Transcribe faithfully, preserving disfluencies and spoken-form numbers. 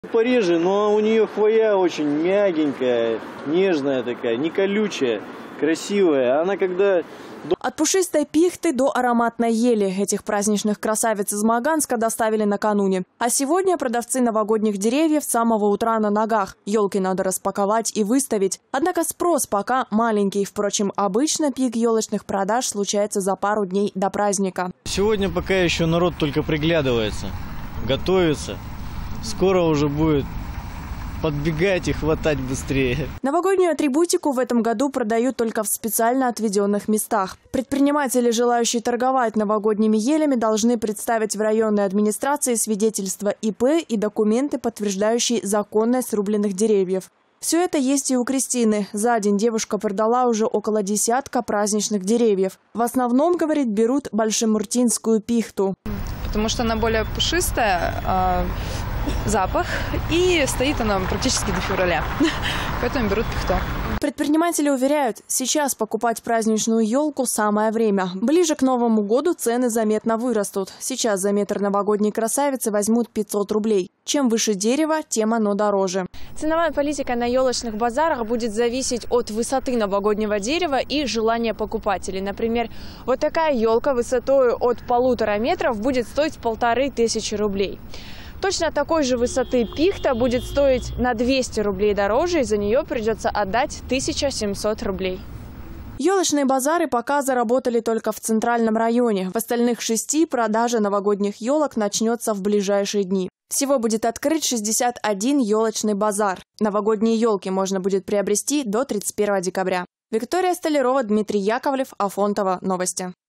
Пореже, но у нее хвоя очень мягенькая, нежная такая, не колючая, красивая. Она когда... От пушистой пихты до ароматной ели. Этих праздничных красавиц из Маганска доставили накануне. А сегодня продавцы новогодних деревьев с самого утра на ногах. Елки надо распаковать и выставить. Однако спрос пока маленький. Впрочем, обычно пик елочных продаж случается за пару дней до праздника. Сегодня пока еще народ только приглядывается, готовится. Скоро уже будет подбегать и хватать быстрее. Новогоднюю атрибутику в этом году продают только в специально отведенных местах. Предприниматели, желающие торговать новогодними елями, должны представить в районной администрации свидетельства И П и документы, подтверждающие законность срубленных деревьев. Все это есть и у Кристины. За день девушка продала уже около десятка праздничных деревьев. В основном, говорит, берут большемуртинскую пихту. Потому что она более пушистая, запах, и стоит она практически до февраля. Поэтому берут пихту. Предприниматели уверяют, сейчас покупать праздничную елку самое время. Ближе к Новому году цены заметно вырастут. Сейчас за метр новогодней красавицы возьмут пятьсот рублей. Чем выше дерево, тем оно дороже. Ценовая политика на елочных базарах будет зависеть от высоты новогоднего дерева и желания покупателей. Например, вот такая елка высотой от полутора метров будет стоить полторы тысячи рублей. Точно такой же высоты пихта будет стоить на двести рублей дороже, и за нее придется отдать тысячу семьсот рублей. Елочные базары пока заработали только в центральном районе. В остальных шести продажа новогодних елок начнется в ближайшие дни. Всего будет открыт шестьдесят один елочный базар. Новогодние елки можно будет приобрести до тридцать первого декабря. Виктория Столярова, Дмитрий Яковлев, Афонтово. Новости.